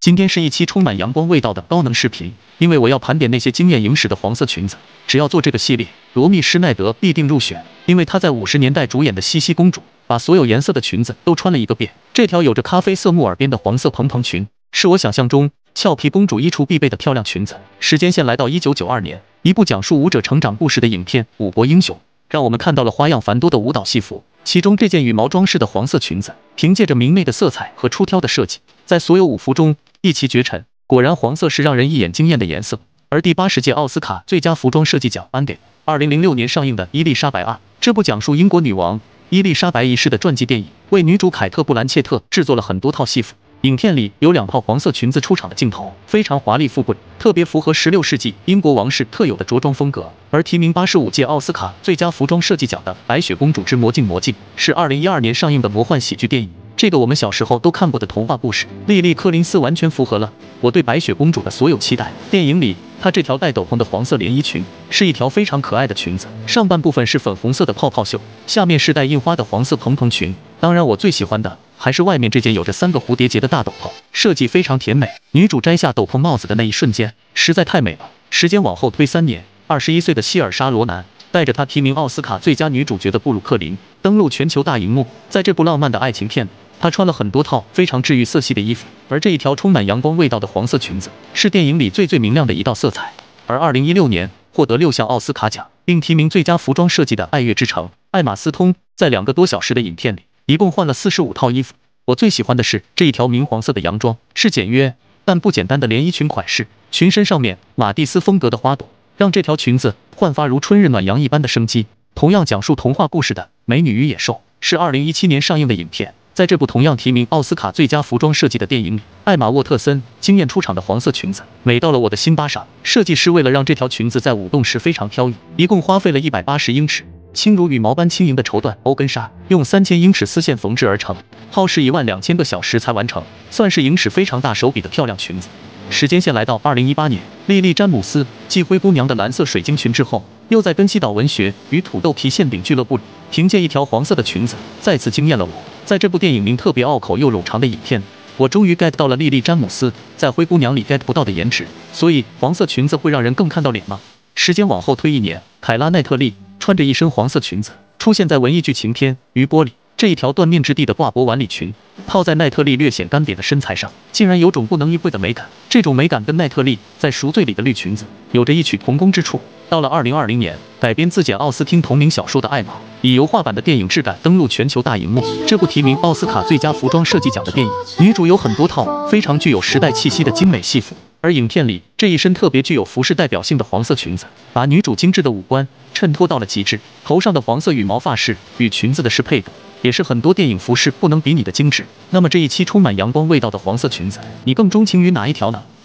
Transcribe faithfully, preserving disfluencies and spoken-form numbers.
今天是一期充满阳光味道的高能视频，因为我要盘点那些惊艳影史的黄色裙子。只要做这个系列，罗密施耐德必定入选，因为她在五十年代主演的《茜茜公主》，把所有颜色的裙子都穿了一个遍。这条有着咖啡色木耳边的黄色蓬蓬裙，是我想象中俏皮公主衣橱必备的漂亮裙子。时间线来到一九九二年，一部讲述舞者成长故事的影片《武国英雄》，让我们看到了花样繁多的舞蹈戏服。其中这件羽毛装饰的黄色裙子，凭借着明媚的色彩和出挑的设计，在所有舞服中一骑绝尘。果然，黄色是让人一眼惊艳的颜色。而第八十届奥斯卡最佳服装设计奖颁给二零零六年上映的《伊丽莎白二》，这部讲述英国女王伊丽莎白一世的传记电影，为女主凯特·布兰切特制作了很多套戏服。影片里有两套黄色裙子出场的镜头，非常华丽富贵，特别符合十六世纪英国王室特有的着装风格。而提名八十五届奥斯卡最佳服装设计奖的《白雪公主之魔镜魔镜》，是二零一二年上映的魔幻喜剧电影。这个我们小时候都看过的童话故事，莉莉·柯林斯完全符合了我对白雪公主的所有期待。电影里，她这条带斗篷的黄色连衣裙是一条非常可爱的裙子，上半部分是粉红色的泡泡袖，下面是带印花的黄色蓬蓬裙。当然，我最喜欢的还是外面这件有着三个蝴蝶结的大斗篷，设计非常甜美。女主摘下斗篷帽子的那一瞬间，实在太美了。时间往后推三年，二十一岁的希尔莎·罗南带着她提名奥斯卡最佳女主角的布鲁克林登陆全球大荧幕。在这部浪漫的爱情片里，她穿了很多套非常治愈色系的衣服，而这一条充满阳光味道的黄色裙子是电影里最最明亮的一道色彩。而二零一六年获得六项奥斯卡奖并提名最佳服装设计的《爱乐之城》，艾玛斯通在两个多小时的影片里一共换了四十五套衣服。我最喜欢的是这一条明黄色的洋装，是简约但不简单的连衣裙款式，裙身上面马蒂斯风格的花朵，让这条裙子焕发如春日暖阳一般的生机。同样讲述童话故事的《美女与野兽》是二零一七年上映的影片。在这部同样提名奥斯卡最佳服装设计的电影里，艾玛沃特森惊艳出场的黄色裙子美到了我的心巴上。设计师为了让这条裙子在舞动时非常飘逸，一共花费了一百八十英尺轻如羽毛般轻盈的绸缎欧根纱，用三千英尺丝线缝制而成，耗时一万两千个小时才完成，算是影史非常大手笔的漂亮裙子。时间线来到二零一八年，莉莉·詹姆斯继灰姑娘的蓝色水晶裙之后，又在根西岛文学与土豆皮馅饼俱乐部里凭借一条黄色的裙子再次惊艳了我。在这部电影名特别拗口又冗长的影片，我终于 get 到了莉莉·詹姆斯在灰姑娘里 get 不到的颜值。所以黄色裙子会让人更看到脸吗？时间往后推一年，凯拉·奈特利穿着一身黄色裙子出现在文艺剧情片《余波》里。这一条缎面质地的挂脖晚礼裙套在奈特利略显干瘪的身材上，竟然有种不能意会的美感。这种美感跟奈特利在《赎罪》里的绿裙子有着异曲同工之处。到了二零二零年，改编自简·奥斯汀同名小说的《艾玛》以油画版的电影质感登陆全球大荧幕。这部提名奥斯卡最佳服装设计奖的电影，女主有很多套非常具有时代气息的精美戏服，而影片里这一身特别具有服饰代表性的黄色裙子，把女主精致的五官衬托到了极致。头上的黄色羽毛发饰与裙子的适配度，也是很多电影服饰不能比拟的精致。那么这一期充满阳光味道的黄色裙子，你更钟情于哪一条呢？